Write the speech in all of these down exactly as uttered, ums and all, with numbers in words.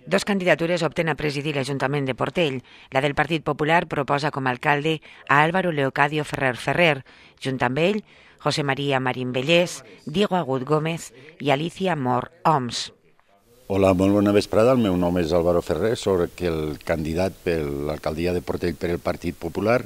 Dos candidatures opten a presidir l'Ajuntament de Portell. La del Partit Popular proposa com a alcalde a Álvaro Leocadio Ferrer Ferrer, junt amb ell, José María Marín Bellés, Diego Agut Gómez i Alicia Mor Oms. Hola, molt bona vesprada. El meu nom és Álvaro Ferrer, soc el candidat per l'alcaldia de Portell per el Partit Popular.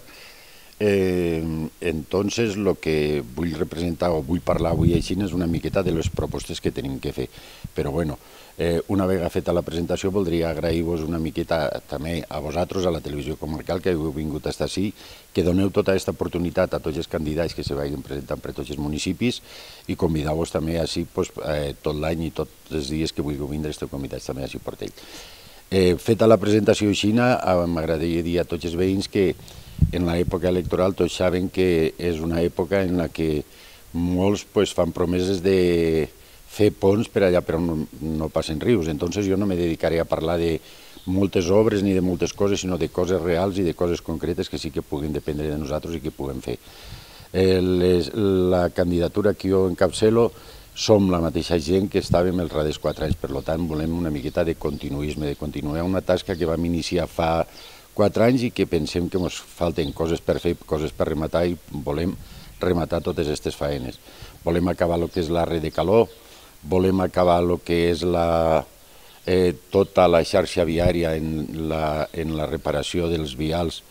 Eh, entonces, el que vull representar o vull parlar avui així és una miqueta de les propostes que tenim que fer. Però bueno, eh, una vegada feta la presentació, voldria agrair-vos una miqueta també a vosaltres, a la televisió comarcal, que heu vingut a estar així, que doneu tota aquesta oportunitat a tots els candidats que se vagin presentant per tots els municipis i convidar-vos també així pues, eh, tot l'any i tots els dies que vulgueu vindre, esteu convidats també així a Portell. Eh, feta la presentació així, eh, m'agradaria dir a tots els veïns que en l'època electoral tots saben que és una època en la que molts pues, fan promeses de fer ponts per allà per on no, no passen rius. Entonces jo no me dedicaré a parlar de moltes obres ni de moltes coses, sinó de coses reals i de coses concretes que sí que puguin dependre de nosaltres i que puguem fer. Eh, les, la candidatura que jo encapçalo som la mateixa gent que estàvem els darrers quatre anys, per tant volem una miqueta de continuisme, de continuar una tasca que vam iniciar fa quatre anys i que pensem que ens falten coses per fer, coses per rematar i volem rematar totes aquestes faenes. Volem acabar el que és l'arre de calor, volem acabar el que és la, eh, tota la xarxa viària en la, en la reparació dels vials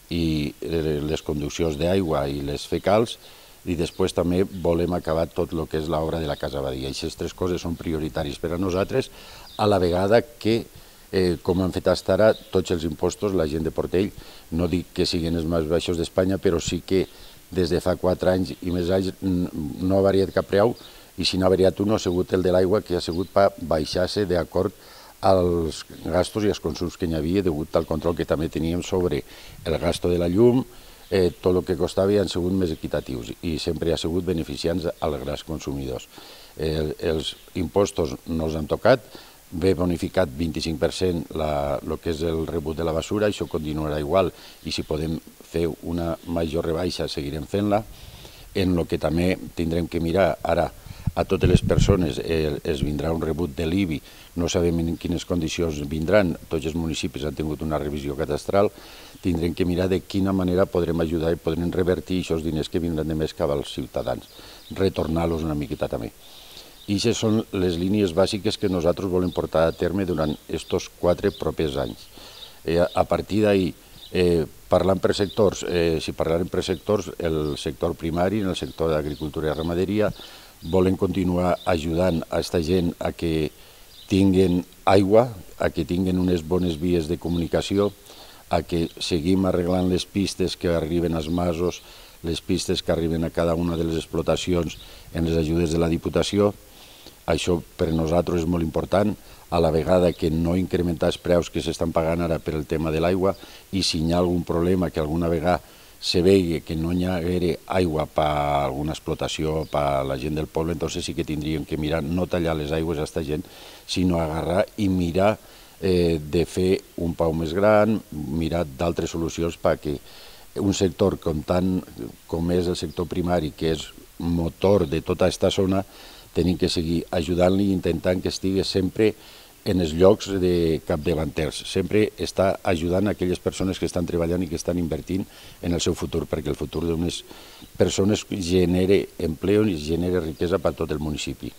i eh, les conduccions d'aigua i les fecals, i després també volem acabar tot el que és l'obra de la Casa Badia. Aquestes tres coses són prioritàries per a nosaltres, a la vegada que Eh, com han fet fins ara, tots els impostos, la gent de Portell, no dic que siguin els més baixos d'Espanya, però sí que des de fa quatre anys i més anys no ha variat cap preu, i si n'ha variat un ha sigut el de l'aigua, que ha sigut per baixar-se d'acord als gastos i als consums que hi havia, degut al control que també teníem sobre el gasto de la llum, eh, tot el que costava han sigut més equitatius i sempre ha sigut beneficiants als grans consumidors. Eh, els impostos no els han tocat, ve bonificat vint-i-cinc per cent el que és el rebut de la basura, això continuarà igual i si podem fer una major rebaixa seguirem fent-la. En el que també tindrem que mirar ara a totes les persones eh, es vindrà un rebut de l'I B I, no sabem en quines condicions vindran, tots els municipis han tingut una revisió catastral, tindrem que mirar de quina manera podrem ajudar i podrem revertir aquests diners que vindran de més cap als ciutadans, retornar-los una miqueta també. I aquestes són les línies bàsiques que nosaltres volem portar a terme durant aquests quatre propers anys. Eh, a partir d'ahir, eh, parlant per sectors, eh, si parlarem per sectors, el sector primari, en el sector d'agricultura i ramaderia, volem continuar ajudant a aquesta gent a que tinguin aigua, a que tinguin unes bones vies de comunicació, a que seguim arreglant les pistes que arriben als masos, les pistes que arriben a cada una de les explotacions en les ajudes de la Diputació. Això per nosaltres és molt important, a la vegada que no incrementar els preus que s'estan pagant ara per el tema de l'aigua i si hi ha algun problema que alguna vegada se vegi que no hi ha aigua per a alguna explotació, per a la gent del poble, entonces sí que tindríem que mirar no tallar les aigües a aquesta gent, sinó agarrar i mirar eh, de fer un pau més gran, mirar d'altres solucions perquè un sector com, tant, com és el sector primari, que és motor de tota aquesta zona, tenim que seguir ajudant-li i intentant que estigui sempre en els llocs de capdavanters, sempre està ajudant aquelles persones que estan treballant i que estan invertint en el seu futur, perquè el futur d'unes persones genera empleo i genera riquesa per tot el municipi.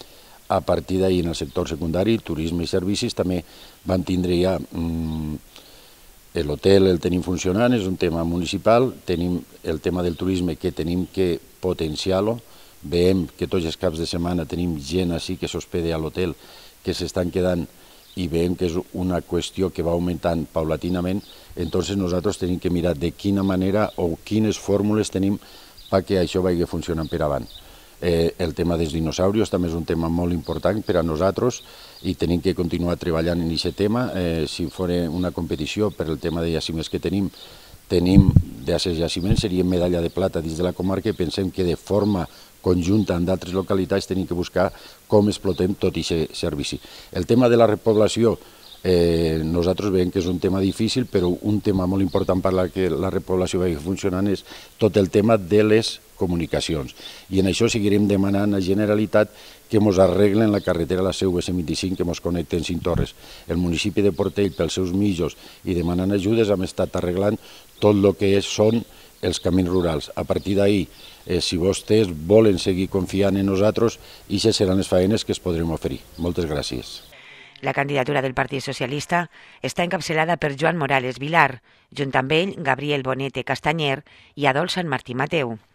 A partir d'ahir, en el sector secundari, turisme i servicis, també van tindre ja mmm, l'hotel el tenim funcionant, és un tema municipal, tenim el tema del turisme que tenim que potenciar-lo, veiem que tots els caps de setmana tenim gent així que s'hospeda a l'hotel que s'estan quedant i veiem que és una qüestió que va augmentant paulatinament, entonces nosaltres tenim que mirar de quina manera o quines fórmules tenim perquè això vagi funcionant per avant. Eh, el tema dels dinosaurios també és un tema molt important per a nosaltres i tenim que continuar treballant en aquest tema. Eh, si fos una competició per el tema de jaciments que tenim, tenim d'aquests jaciments, seria medalla de plata dins de la comarca i pensem que de forma conjunta en d'altres localitats tenim que buscar com explotem tot aquest servici. El tema de la repoblació Eh, nosaltres veiem que és un tema difícil, però un tema molt important per la que la repoblació vagi funcionant és tot el tema de les comunicacions. I en això seguirem demanant a Generalitat que ens arreglen la carretera a la Seu B C vint-i-cinc que ens connecta en Cinc Torres. El municipi de Portell, pels seus mitjos i demanant ajudes, hem estat arreglant tot el que és, són els camins rurals. A partir d'ahir, eh, si vostès volen seguir confiant en nosaltres, aquestes seran les faenes que es podrem oferir. Moltes gràcies. La candidatura del Partit Socialista està encapçalada per Joan Morales Vilar, junt amb ell Gabriel Bonete Castanyer i Adol Sant Martí Mateu.